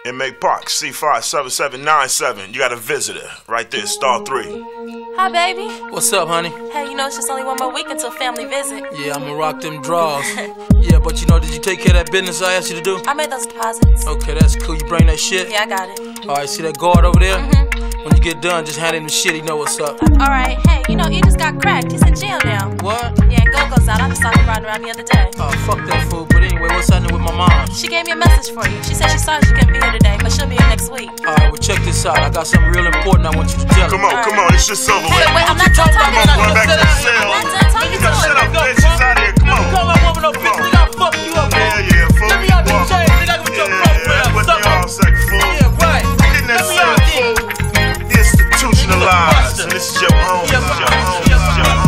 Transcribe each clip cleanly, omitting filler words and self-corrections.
Inmate Park, C57797. You got a visitor right there, star 3. Hi, baby. What's up, honey? Hey, you know it's just only one more week until family visit. Yeah, I'ma rock them draws. Yeah, but you know, did you take care of that business I asked you to do? I made those deposits. Okay, that's cool. You bring that shit? Yeah, I got it. Alright, see that guard over there? When you get done, just hand him the shit. He know what's up. Alright, hey, you know, he just got cracked. He's in jail now. What? Yeah, Go-Go's out. I just saw him riding around the other day. Oh, fuck that fool. But anyway, what's happening with my mom? She gave me a message for you. She said she sorry she couldn't be here today, but she'll be here next week. Alright, well, check this out. I got something real important I want you to tell her. Come on, this shit's over with. Wait, I'm not done talking to Come on, you. going back to the cell. I'm not done talking to You shut up, you. bitch. She's out here. Come on. Call my woman up, bitch. Nigga, I'll fuck you up, man. Yeah, fool. Let me out the chain, nigga. I got your program. That's what they all say, fool. Yeah, right. Get in that cell, fool. Institutionalized. And this is your home. This is your home. This is your home.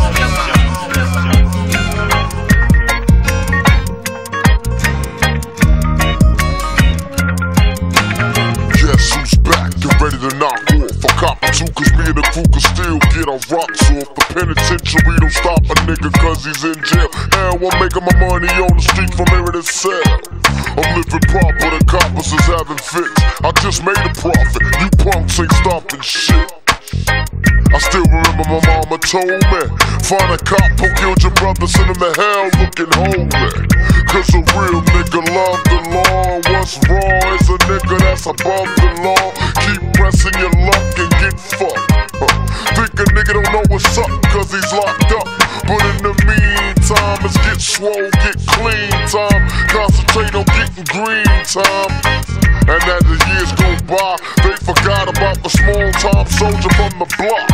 Guess who's back? Get ready to knock off. I cop two, cause me and the crew can still get our rocks off. The penitentiary don't stop a nigga cause he's in jail. Hell, I'm making my money on the street from here to cell. I'm living proper, the coppers is having fits. I just made a profit, you punks ain't stopping shit. I still remember my mama told me, find a cop who killed your brother, send him to hell looking holy. Cause a real nigga love the law. What's wrong is a nigga that's above the law. Keep pressing your luck and get fucked. Think a nigga don't know what's up cause he's locked up. But in the meantime, it's get swole, get clean time. Concentrate on getting green time. And as the years go by, they forgot about the small-time soldier from the block.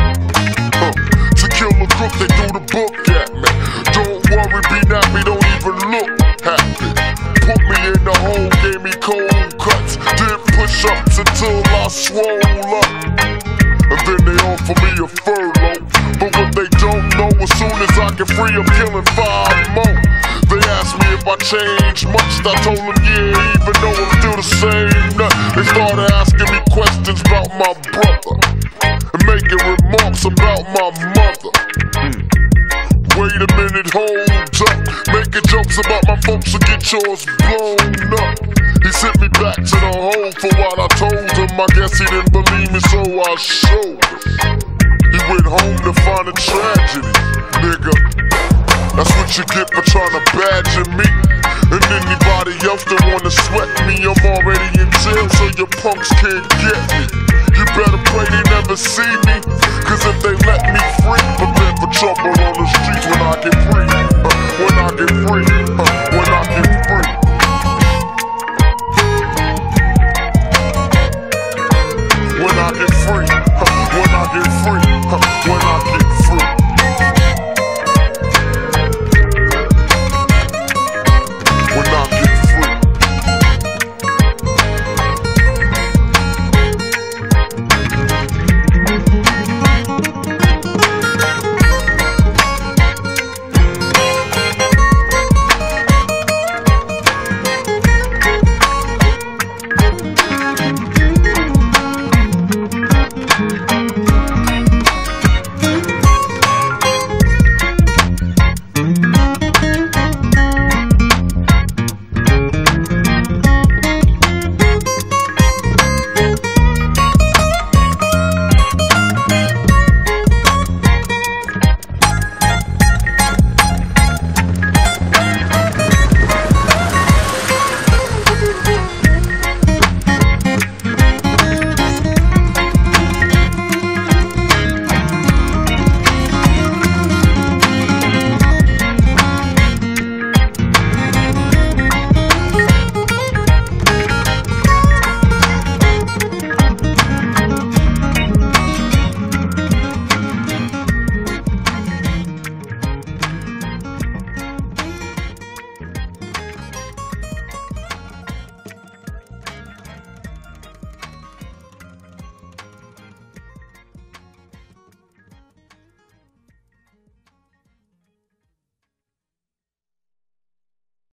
To kill a crook, they threw the book at me. Don't worry, be nappy, don't even look happy. Put me in the hole, gave me cold cuts. Did push-ups until I swole up. And then they offer me a furlough. But what they don't know, as soon as I get free, I'm killing 5 more. They asked me if I changed much, I told them yeah, even though I'm still the same nut. They started asking me questions about my brother and making remarks about my mother. Wait a minute, hold up. Making jokes about my folks will get yours blown up. He sent me back to the hole for what I told him. I guess he didn't believe me, so I showed him. He went home to find a tragedy, nigga. That's what you get for trying to badger me. And anybody else that wanna sweat me, I'm already in jail, so your punks can't get me. You better pray they never see me, cause if they let me free, prepare for trouble on the streets when I get free.